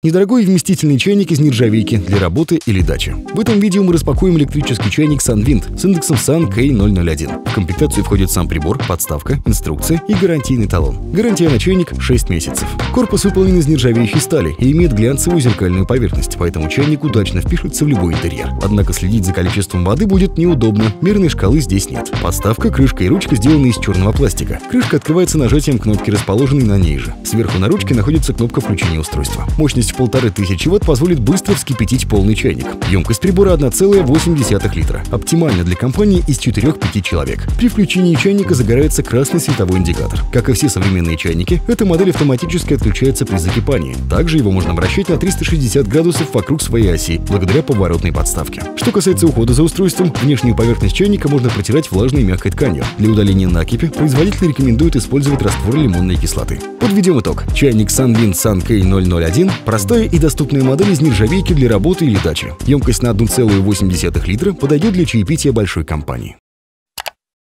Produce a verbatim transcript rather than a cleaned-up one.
Недорогой и вместительный чайник из нержавейки для работы или дачи. В этом видео мы распакуем электрический чайник SunVind с индексом Sun K ноль ноль один. В комплектацию входит сам прибор, подставка, инструкция и гарантийный талон. Гарантия на чайник шесть месяцев. Корпус выполнен из нержавеющей стали и имеет глянцевую зеркальную поверхность, поэтому чайник удачно впишется в любой интерьер. Однако следить за количеством воды будет неудобно, мерной шкалы здесь нет. Подставка, крышка и ручка сделаны из черного пластика. Крышка открывается нажатием кнопки, расположенной на ней же. Сверху на ручке находится кнопка включения устройства. Мощность в полторы тысячи ватт позволит быстро вскипятить полный чайник. Емкость прибора одна целая восемь десятых литра. Оптимально для компании из четырёх-пяти человек. При включении чайника загорается красный световой индикатор. Как и все современные чайники, эта модель автоматически отключается при закипании. Также его можно вращать на триста шестьдесят градусов вокруг своей оси, благодаря поворотной подставке. Что касается ухода за устройством, внешнюю поверхность чайника можно протирать влажной мягкой тканью. Для удаления накипи производитель рекомендует использовать раствор лимонной кислоты. Подведем итог. Чайник SunVind Sun K ноль ноль один – простая и доступная модель из нержавейки для работы или дачи. Емкость на одну целую восемь десятых литра подойдет для чаепития большой компании.